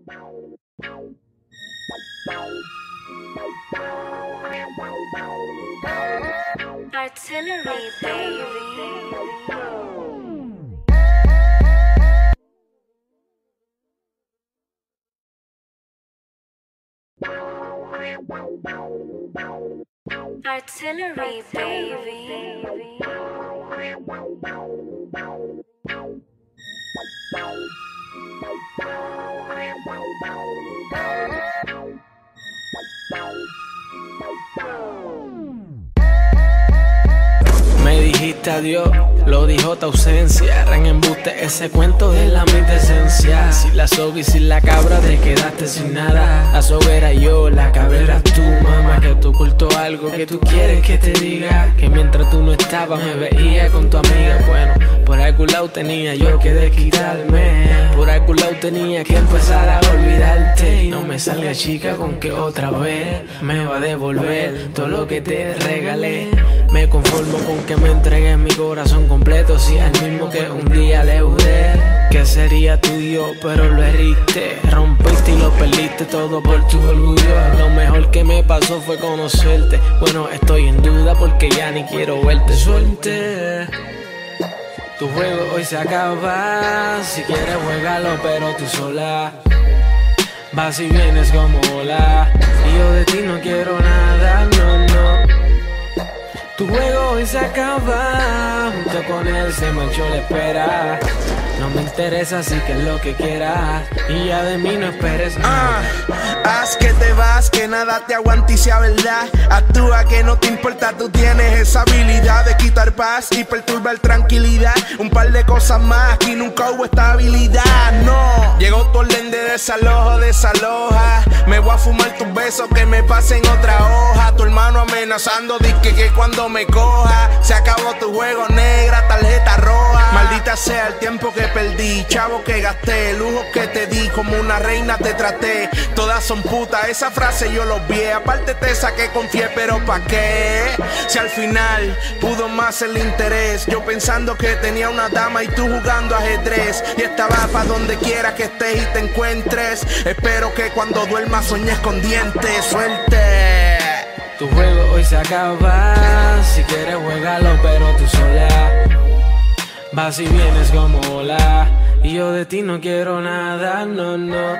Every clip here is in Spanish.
Artillery, baby. Artillery, baby. Me dijiste adiós, lo dijo tu ausencia. Ran embuste ese cuento de la mitad esencia. Si la soga y sin la cabra te quedaste sin nada. La soga era yo, la cabra eras tú, mamá. Que tú ocultó algo que tú quieres que te diga. Que mientras tú no estabas me veía con tu amiga. Bueno, por algún lado tenía yo que desquitarme. Por algún lado tenía que empezar a olvidarte. Y no me salga chica con que otra vez me va a devolver todo lo que te regalé. Me conformo con que me entregues mi corazón completo, si es el mismo que un día le juré que sería tuyo, pero lo heriste. Rompiste y lo perdiste todo por tu orgullo. Lo mejor que me pasó fue conocerte. Bueno, estoy en duda porque ya ni quiero verte. Suerte, tu juego hoy se acaba. Si quieres juégalo pero tú sola. Vas y vienes como ola. Y yo de ti no quiero nada, no, no. Tu juego hoy se acaba, junto con él se marchó la espera. No me interesa, así que es lo que quieras. Y ya de mí no esperes nada. Haz que te vas, que nada te aguante y sea verdad. Actúa que no te importa, tú tienes esa habilidad de quitar paz y perturbar tranquilidad. Un par de cosas más, aquí nunca hubo estabilidad, no. Llegó tu orden de desalojo, desaloja. Me voy a fumar tus besos, que me pasen otra hoja. Tu hermano amenazando, dice que cuando me coja se acabó tu juego, negra, tarjeta roja. Maldita sea el tiempo que perdí, chavo que gasté, lujos que te di, como una reina te traté. Todas son putas, esa frase yo lo vi. Aparte te saqué confié, pero ¿pa' qué? Si al final pudo más el interés. Yo pensando que tenía una dama y tú jugando ajedrez. Y estaba pa' donde quiera que estés y te encuentres. Espero que cuando duermas sueñes con dientes. Suerte. Tu juego hoy se acaba. Si quieres juégalo pero tú sola. Vas y vienes como ola. Y yo de ti no quiero nada, no, no.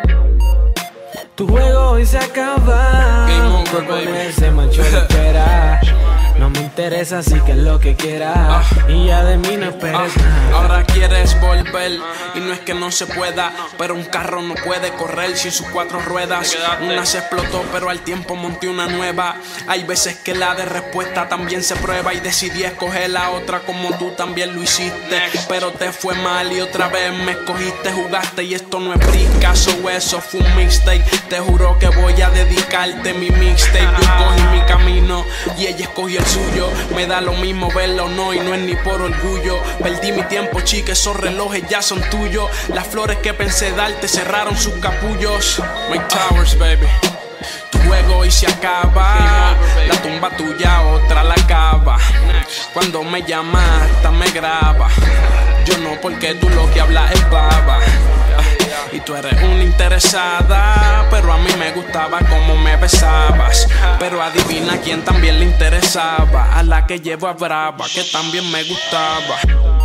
Tu juego hoy se acaba. Junto con él se manchó la espera. No me interesa, así que es lo que quieras. Y ya de mí no esperes nada. Ahora quieres volver y no es que no se pueda, pero un carro no puede correr sin sus cuatro ruedas. Una se explotó pero al tiempo monté una nueva. Hay veces que la de respuesta también se prueba. Y decidí escoger la otra como tú también lo hiciste. Pero te fue mal y otra vez me escogiste, jugaste. Y esto no es bricazo, eso fue un mixtape. Te juro que voy a dedicarte mi mixtape. Yo escogí mi camino y ella escogió el suyo. Me da lo mismo verlo o no, y no es ni por orgullo. Perdí mi tiempo, chica, esos relojes ya son tuyos. Las flores que pensé darte cerraron sus capullos. Mike Towers, baby. Tu juego hoy se acaba. La tumba tuya otra la cava. Cuando me llamas hasta me graba. Yo no, porque tú lo que hablas es baba. Y tú eres una interesada, pero a mí me gustaba como me besabas. Pero adivina quién también le interesaba. A la que llevo a brava, que también me gustaba.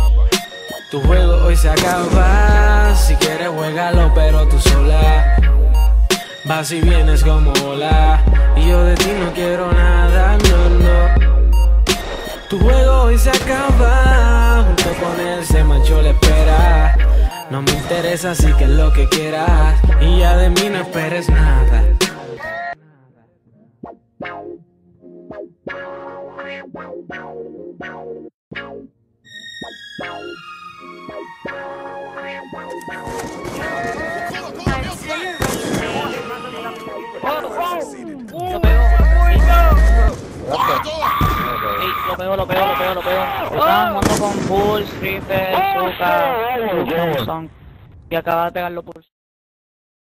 Tu juego hoy se acaba. Si quieres juégalo pero tú sola. Vas y vienes como ola. Y yo de ti no quiero nada, no, no. Tu juego hoy se acaba. Junto con él se manchó la espera. No me interesa, así que es lo que quieras. Y ya de mí no esperes nada. Lo pego. Estaban jugando con Pulse, Reaper, Zuka, Thompson, y acaba de pegar los Pulse.